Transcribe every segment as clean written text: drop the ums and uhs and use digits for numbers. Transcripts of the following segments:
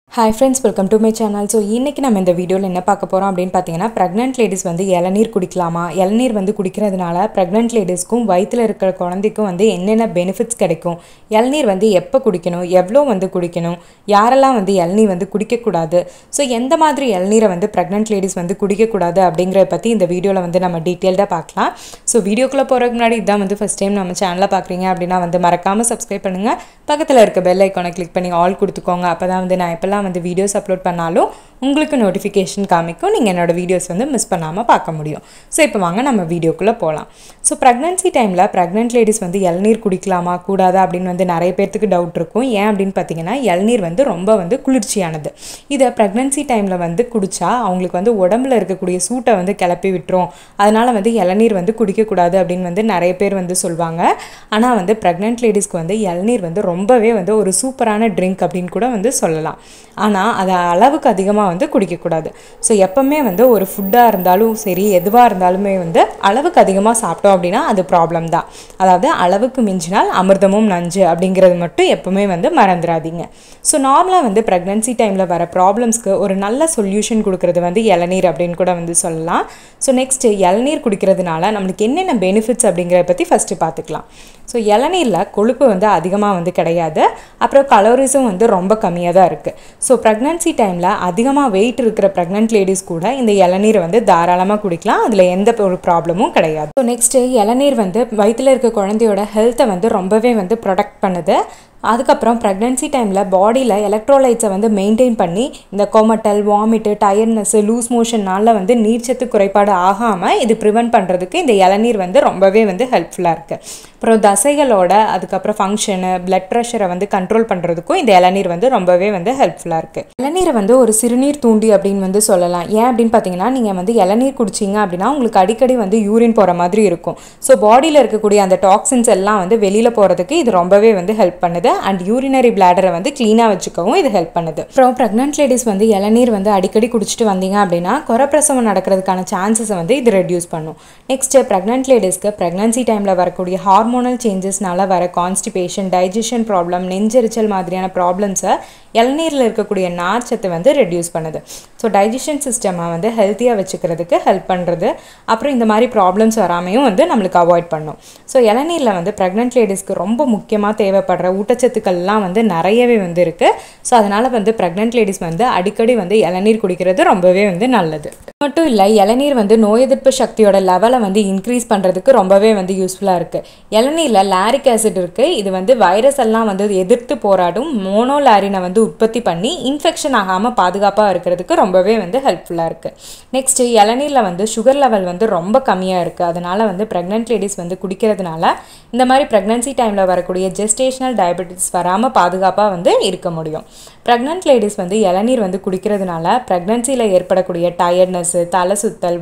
Hi friends, welcome to my channel. So இன்னைக்கு நம்ம இந்த வீடியோல என்ன பார்க்க போறோம் அப்படினு பாத்தீங்கன்னா pregnant ladies வந்து இளநீர் குடிக்கலாமா? இளநீர் வந்து குடிக்கிறதுனால pregnant ladiesக்கும் வயித்துல இருக்கிற குழந்தைக்கும் வந்து என்னென்ன benefits கிடைக்கும்? இளநீர் வந்து எப்ப குடிக்கணும்? எவ்வளவு வந்து குடிக்கணும்? யாரெல்லாம் வந்து இளநீர் வந்து குடிக்க கூடாது? சோ எந்த மாதிரி இளநீரை வந்து pregnant ladies வந்து குடிக்க கூடாது அப்படிங்கறத பத்தி இந்த வீடியோல வந்து நம்ம டீடைலா பார்க்கலாம். சோ வீடியோக்குள்ள போறதுக்கு முன்னாடி இதான் வந்து first time நம்ம சேனலை பார்க்கறீங்க அப்படினா வந்து மறக்காம subscribe பண்ணுங்க. பக்கத்துல இருக்க bell icon-ஐ click பண்ணி all கொடுத்துக்கோங்க. அப்பதான் வந்து நான் எப்பலாம் வந்து வீடியோஸ் அப்லோட் பண்ணாலும் உங்களுக்கு நோட்டிஃபிகேஷன் காமிக்கும். நீங்க என்னோட வீடியோஸ் வந்து மிஸ் பண்ணாம பார்க்க முடியும். சோ இப்போ வாங்க நம்ம வீடியோக்குள்ள போலாம். சோ பிரெக்னன்சி டைம்ல பிரெக்னன்ட் லேடிஸ் வந்து இளநீர் குடிக்கலாமா கூடாதா அப்படினு வந்து நிறைய பேருக்கு டவுட் இருக்கும். ஏன் அப்படினு பாத்தீங்கன்னா இளநீர் வந்து ரொம்ப வந்து குளிர்ச்சியானது. இத பிரெக்னன்சி டைம்ல வந்து குடிச்சா அவங்களுக்கு வந்து உடம்புல இருக்கக்கூடிய சூட்டை வந்து கிளப்பி விட்டுரும். அதனால வந்து இளநீர் வந்து குடிக்க கூடாது அப்படினு வந்து நிறைய பேர் வந்து சொல்வாங்க. ஆனா வந்து பிரெக்னன்ட் லேடிஸ்க்கு வந்து இளநீர் வந்து ரொம்பவே வந்து ஒரு சூப்பரான ட்ரிங்க் அப்படினு கூட வந்து சொல்லலாம். ஆனா அது அளவுக்கு அதிகமா வந்து குடிக்க கூடாது. சோ எப்பவுமே வந்து ஒரு ஃபுட்டா இருந்தாலும் சரி எதுவா இருந்தாலுமே வந்து அளவுக்கு அதிகமா சாப்பிட்டோம் அப்படினா அது ப்ராப்ளம் தான். அதாவது அளவுக்கு மிஞ்சினால் அமிர்தமும் நஞ்சு அப்படிங்கிறது மட்டும் எப்பவுமே வந்து மறந்துடாதீங்க. சோ நார்மலா வந்து பிரெக்னன்சி டைம்ல வர ப்ராப்ளம்ஸ்க்கு ஒரு நல்ல சொல்யூஷன் கொடுக்கிறது வந்து இளநீர் அப்படினு கூட வந்து சொல்லலாம். சோ நெக்ஸ்ட் இளநீர் குடிக்கிறதுனால நமக்கு என்னென்ன பெனிஃபிட்ஸ் அப்படிங்கறத பத்தி ஃபர்ஸ்ட் பார்த்துக்கலாம். சோ இளநீர்ல கொழுப்பு வந்து அதிகமா வந்து கிடையாது. அப்புறம் கலோரிஸும் வந்து ரொம்ப கம்மியா தான் இருக்கு. சோ பிரெக்னன்சி டைம்ல அதிகமா weight இருக்கிற பிரெக்னன்ட் லேடிஸ் கூட இந்த இளநீரை வந்து தாராளமா குடிக்கலாம். அதுல எந்த ஒரு ப்ராப்ளமும் கிடையாது. சோ நெக்ஸ்ட் இளநீர் வந்து வயித்துல இருக்க குழந்தையோட ஹெல்த்தை வந்து ரொம்பவே வந்து ப்ரொடெக்ட் பண்ணுது. அதுக்கப்புறம் பிரெக்னன்சி டைமில் பாடியில் எலக்ட்ரோலைட்ஸை வந்து மெயின்டைன் பண்ணி இந்த கொமட்டல் வாமிட்டு டயர்ட்னஸ் லூஸ் மோஷன்னால வந்து நீர்ச்சத்து குறைபாடு ஆகாமல் இது ப்ரிவென்ட் பண்ணுறதுக்கு இந்த இளநீர் வந்து ரொம்பவே வந்து ஹெல்ப்ஃபுல்லாக இருக்குது. அப்புறம் தசைகளோட அதுக்கப்புறம் ஃபங்க்ஷனு பிளட் ப்ரெஷரை வந்து கண்ட்ரோல் பண்ணுறதுக்கும் இந்த இளநீர் வந்து ரொம்பவே வந்து ஹெல்ப்ஃபுல்லாக இருக்குது. இளநீரை வந்து ஒரு சிறுநீர் தூண்டி அப்படின்னு வந்து சொல்லலாம். ஏன் அப்படின்னு பார்த்தீங்கன்னா நீங்கள் வந்து இளநீர் குடிச்சிங்க அப்படின்னா உங்களுக்கு அடிக்கடி வந்து யூரின் போகிற மாதிரி இருக்கும். ஸோ பாடியில் இருக்கக்கூடிய அந்த டாக்ஸின்ஸ் எல்லாம் வந்து வெளியில் போகிறதுக்கு இது ரொம்பவே வந்து ஹெல்ப் பண்ணுது. அண்ட் யூரினரி பிளாடரை வந்து கிளீனா வச்சுக்கவும் இது ஹெல்ப் பண்ணுது. அப்புறம் பிரெக்னன்ட் லேடிஸ் வந்து இளநீர் வந்து அடிக்கடி குடிச்சிட்டு வந்தீங்க அப்படின்னா குறப்பிரசவம் நடக்கிறதுக்கான சான்சஸை வந்து இது ரெடியூஸ் பண்ணும். நெக்ஸ்ட் பிரெக்னன்ட் லேடிஸ்க்கு பிரெக்னன்சி டைம்ல வரக்கூடிய ஹார்மோனல் சேஞ்சஸ்னால வர கான்ஸ்டிபேஷன் டைஜஷன் ப்ராப்ளம் நெஞ்செரிச்சல் மாதிரியான ப்ராப்ளம்ஸை இளநீரில் இருக்கக்கூடிய நார்ச்சத்தை வந்து ரெடியூஸ் பண்ணுது. ஸோ டைஜஷன் சிஸ்டமை வந்து ஹெல்த்தியாக வச்சுக்கிறதுக்கு ஹெல்ப் பண்ணுறது. அப்புறம் இந்த மாதிரி ப்ராப்ளம்ஸ் வராமையும் வந்து நம்மளுக்கு அவாய்ட் பண்ணும். ஸோ இளநீரில் வந்து பிரெக்னன்ட் லேடிஸ்க்கு ரொம்ப முக்கியமாக தேவைப்படுற ஊட்டச்சத்துக்கள்லாம் வந்து நிறையவே வந்து இருக்குது. ஸோ அதனால் வந்து பிரெக்னன்ட் லேடிஸ் வந்து அடிக்கடி வந்து இளநீர் குடிக்கிறது ரொம்பவே வந்து நல்லது. மட்டும் இல்லை இளநீர் வந்து நோய் எதிர்ப்பு சக்தியோட லெவலை வந்து இன்க்ரீஸ் பண்ணுறதுக்கு ரொம்பவே வந்து யூஸ்ஃபுல்லாக இருக்குது. இளநீரில் லாரிக் ஆசிட் இருக்குது. இது வந்து வைரஸ் எல்லாம் வந்து எதிர்த்து போராடும் மோனோலாரினை வந்து உற்பத்தி பண்ணி இன்ஃபெக்ஷன் ஆகாமல் பாதுகாப்பாக இருக்கிறதுக்கு ரொம்பவே வந்து ஹெல்ப்ஃபுல்லாக இருக்குது. நெக்ஸ்ட் இளநீரில் வந்து சுகர் லெவல் வந்து ரொம்ப கம்மியாக இருக்குது. அதனால் வந்து பிரெக்னன்ட் லேடிஸ் வந்து குடிக்கிறதுனால இந்த மாதிரி பிரெக்னன்சி டைமில் வரக்கூடிய ஜெஸ்டேஷனல் டயபெட்டிஸ் வராமல் பாதுகாப்பாக வந்து இருக்க முடியும். பிரெக்னன்ட் லேடிஸ் வந்து இளநீர் வந்து குடிக்கிறதுனால பிரெக்னன்சியில் ஏற்படக்கூடிய டயர்ட்னஸ்ஸு தலை சுத்தல்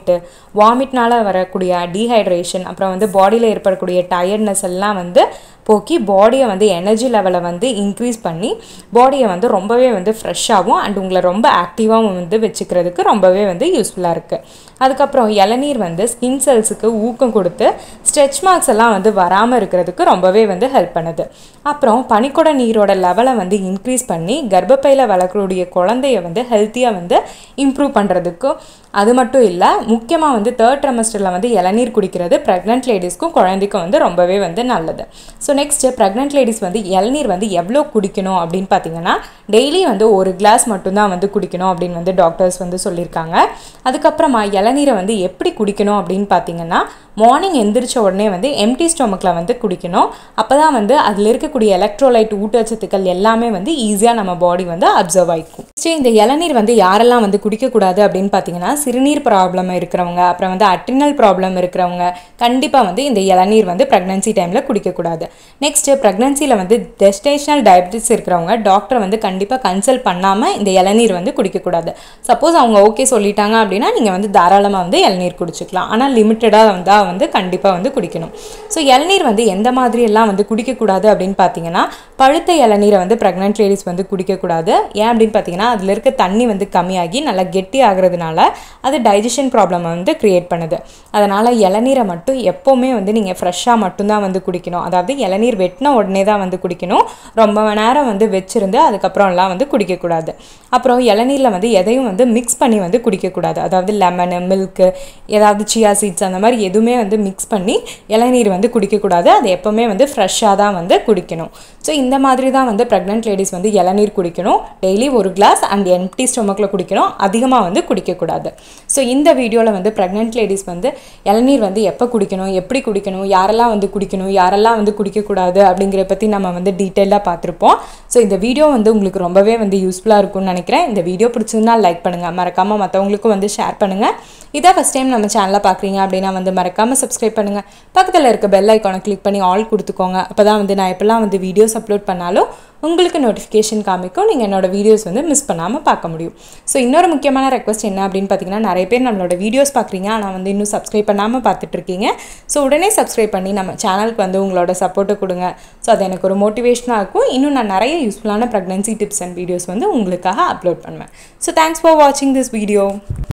வாமிட்னால வரக்கூடிய டீஹைட்ரேஷன் அப்புறம் வந்து பாடியில் ஏற்படக்கூடிய டயர்ட்னஸ் எல்லாம் வந்து போக்கி பாடியை வந்து எனர்ஜி லெவலை வந்து இன்க்ரீஸ் பண்ணி பாடியை வந்து ரொம்பவே வந்து ஃப்ரெஷ்ஷாகவும் அண்ட் உங்களை ரொம்ப ஆக்டிவாகவும் வந்து வச்சுக்கிறதுக்கு ரொம்பவே வந்து யூஸ்ஃபுல்லாக இருக்குது. அதுக்கப்புறம் இளநீர் வந்து ஸ்கின் செல்ஸுக்கு ஊக்கம் கொடுத்து ஸ்ட்ரெச் மார்க்ஸ் எல்லாம் வந்து வராமல் இருக்கிறதுக்கு ரொம்பவே வந்து ஹெல்ப் பண்ணுது. அப்புறம் பனிக்குட நீரோட லெவலை வந்து இன்க்ரீஸ் பண்ணி கர்ப்பப்பையில் வளரக்கூடிய குழந்தைய வந்து ஹெல்த்தியாக வந்து இம்ப்ரூவ் பண்ணுறதுக்கும் அது மட்டும் இல்லை முக்கியமாக வந்து 3rd trimester வந்து இளநீர் குடிக்கிறது பிரெக்னன்ட் லேடிஸ்க்கும் குழந்தைக்கும் வந்து ரொம்பவே வந்து நல்லது. ஸோ நெக்ஸ்ட் பிரெக்னன்ட் லேடிஸ் வந்து இளநீர் வந்து எவ்வளோ குடிக்கணும் அப்படின்னு பார்த்தீங்கன்னா டெய்லி வந்து ஒரு கிளாஸ் மட்டும்தான் வந்து குடிக்கணும் அப்படின்னு வந்து டாக்டர்ஸ் வந்து சொல்லியிருக்காங்க. அதுக்கப்புறமா இளநீரை வந்து எப்படி குடிக்கணும் அப்படின்னு பார்த்தீங்கன்னா மார்னிங் எந்திரிச்ச உடனே வந்து எம்டி ஸ்டொமக்கில் வந்து குடிக்கணும். அப்போ தான் வந்து அதில் இருக்கக்கூடிய எலக்ட்ரோலைட் ஊட்டச்சத்துக்கள் எல்லாமே வந்து ஈஸியாக நம்ம பாடி வந்து அப்சர்வ் ஆகிக்கும். சரி இந்த இளநீர் வந்து யாரெல்லாம் வந்து குடிக்கக்கூடாது அப்படின்னு பார்த்தீங்கன்னா சிறுநீர் ப்ராப்ளம் இருக்கிறவங்க அப்புறம் வந்து அட்ரினல் ப்ராப்ளம் இருக்கிறவங்க கண்டிப்பாக வந்து இந்த இளநீர் வந்து ப்ரெக்னன்சி டைமில் குடிக்கக்கூடாது. நெக்ஸ்ட் ப்ரெக்னன்சியில் வந்து ஜெஸ்டேஷனல் டயபெட்டிஸ் இருக்கிறவங்க டாக்டரை வந்து கண்டிப்பாக கன்சல்ட் பண்ணாமல் இந்த இளநீர் வந்து குடிக்கக்கூடாது. சப்போஸ் அவங்க ஓகே சொல்லிட்டாங்க அப்படின்னா நீங்கள் வந்து தாராளமாக வந்து இளநீர் குடிச்சிக்கலாம். ஆனால் லிமிட்டடாக வந்தால் வந்து கண்டிப்பாக வந்து குடிக்கணும். ஸோ இளநீர் வந்து எந்த மாதிரி எல்லாம் வந்து குடிக்கக்கூடாது அப்படின்னு பார்த்தீங்கன்னா பழுத்த இளநீரை வந்து பிரெக்னன்ட் லேடிஸ் வந்து குடிக்கக்கூடாது. ஏன் அப்படின்னு பார்த்தீங்கன்னா அதில் இருக்க தண்ணி வந்து கம்மியாகி நல்லா கெட்டி ஆகிறதுனால அது டைஜஷன் ப்ராப்ளமை வந்து க்ரியேட் பண்ணுது. அதனால் இளநீரை மட்டும் எப்போவுமே வந்து நீங்கள் ஃப்ரெஷ்ஷாக மட்டும்தான் வந்து குடிக்கணும். அதாவது இளநீர் வெட்டின உடனே தான் வந்து குடிக்கணும். ரொம்ப நேரம் வந்து வச்சிருந்து அதுக்கப்புறம்லாம் வந்து குடிக்கக்கூடாது. அப்புறம் இளநீரில் வந்து எதையும் வந்து மிக்ஸ் பண்ணி வந்து குடிக்கக்கூடாது. அதாவது லெமனு, மில்க்கு, ஏதாவது சியா சீட்ஸ் அந்த மாதிரி எதுவுமே வந்து மிக்ஸ் பண்ணி இளநீர் வந்து குடிக்கக்கூடாது. அது எப்போவுமே வந்து ஃப்ரெஷ்ஷாக தான் வந்து குடிக்கணும். ஸோ இந்த மாதிரி தான் வந்து ப்ரெக்னென்ட் லேடிஸ் வந்து இளநீர் குடிக்கணும். டெய்லி ஒரு கிளாஸ் அண்ட் எம்டி ஸ்டொமக்கில் குடிக்கணும். அதிகமாக வந்து குடிக்கக்கூடாது. ஸோ இந்த வீடியோவில் வந்து ப்ரெக்னென்ட் லேடிஸ் வந்து இளநீர் வந்து எப்போ குடிக்கணும், எப்படி குடிக்கணும், யாரெல்லாம் வந்து குடிக்கணும், யாரெல்லாம் வந்து குடிக்கக்கூடாது அப்படிங்கிற பற்றி நம்ம வந்து டீட்டெயிலாக பார்த்துருப்போம். ஸோ இந்த வீடியோ வந்து உங்களுக்கு ரொம்பவே வந்து யூஸ்ஃபுல்லாக இருக்கும்னு நினைக்கிறேன். இந்த வீடியோ பிடிச்சிருந்தா லைக் பண்ணுங்கள், மறக்காமல் மற்றவங்களுக்கும் வந்து ஷேர் பண்ணுங்கள். இதான் ஃபஸ்ட் டைம் நம்ம சேனலை பார்க்குறீங்க அப்படின்னா வந்து மறக்காமல் சப்ஸ்கிரைப் பண்ணுங்கள். பக்கத்தில் இருக்க பெல் ஐக்கானை கிளிக் பண்ணி ஆல் கொடுத்துக்கோங்க. அப்போ தான் வந்து நான் எப்போல்லாம் வந்து வீடியோஸ் அப்லோட் பண்ணாலும் உங்களுக்கு நோட்டிஃபிகேஷன் காமிக்கும். நீங்கள் என்னோடய வீடியோஸ் வந்து மிஸ் பண்ணாமல் பார்க்க முடியும். ஸோ இன்னொரு முக்கியமான ரெக்வஸ்ட் என்ன அப்படின்னு பார்த்தீங்கன்னா, நிறைய பேர் நம்மளோட வீடியோஸ் பார்க்குறீங்க ஆனால் வந்து இன்னும் சப்ஸ்கிரைப் பண்ணாமல் பார்த்துட்ருக்கீங்க. ஸோ உடனே சப்ஸ்கிரைப் பண்ணி நம்ம சேனலுக்கு வந்து உங்களோட சப்போர்ட்டை கொடுங்க. ஸோ அது எனக்கு ஒரு மோட்டிவேஷனாக இருக்கும். இன்னும் நான் நிறைய யூஸ்ஃபுல்லான ப்ரெக்னன்சி டிப்ஸ் அண்ட் வீடியோஸ் வந்து உங்களுக்காக அப்லோட் பண்ணுவேன். ஸோ தேங்க்ஸ் ஃபார் வாட்சிங் திஸ் வீடியோ.